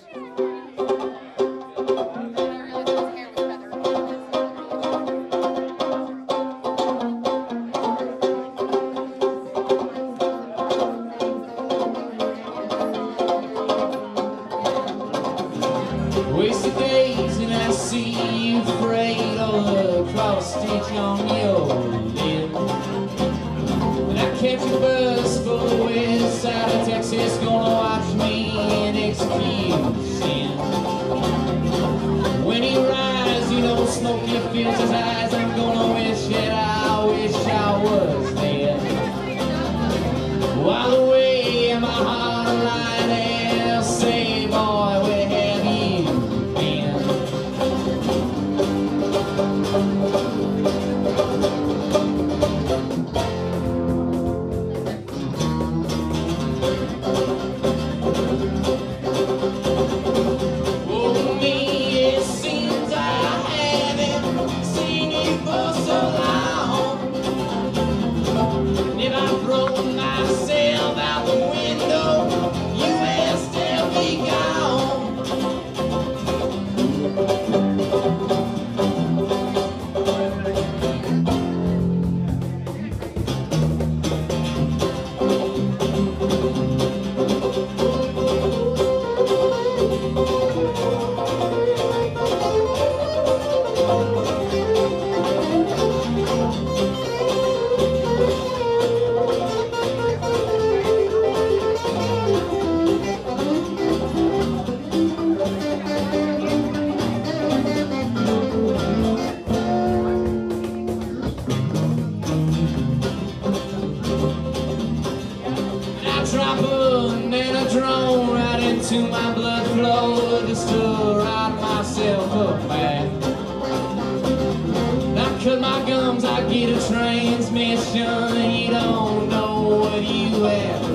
Wasted days and I see you frayed all across stitch on your lip. And I catch a bus for the west side of Texas, gonna watch me in execution. When he rides, you know, smoky fills his eyes. I'm gonna wish that I was there. While away in my heart line, they'll say, boy, where have you been? Oh, me, it seems I haven't seen you for so long. And if I throw myself out the window, you will still be gone. Drop and then I drone right into my blood flow just to ride myself up back. I cut my gums, I get a transmission, you don't know what you have.